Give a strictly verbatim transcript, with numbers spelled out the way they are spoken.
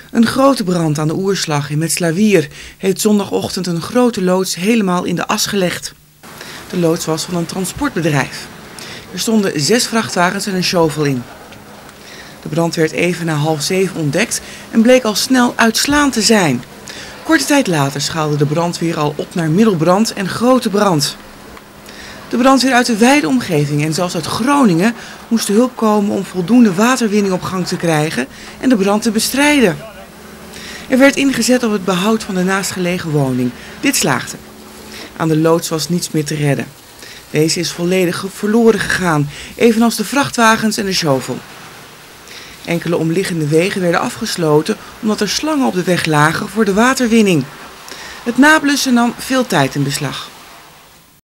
Een grote brand aan de Oerslag in Metslawier heeft zondagochtend een grote loods helemaal in de as gelegd. De loods was van een transportbedrijf. Er stonden zes vrachtwagens en een shovel in. De brand werd even na half zeven ontdekt en bleek al snel uitslaan te zijn. Korte tijd later schaalde de brandweer al op naar middelbrand en grote brand. De brandweer uit de wijde omgeving en zelfs uit Groningen moest hulp komen om voldoende waterwinning op gang te krijgen en de brand te bestrijden. Er werd ingezet op het behoud van de naastgelegen woning. Dit slaagde. Aan de loods was niets meer te redden. Deze is volledig verloren gegaan, evenals de vrachtwagens en de shovel. Enkele omliggende wegen werden afgesloten omdat er slangen op de weg lagen voor de waterwinning. Het nablussen nam veel tijd in beslag.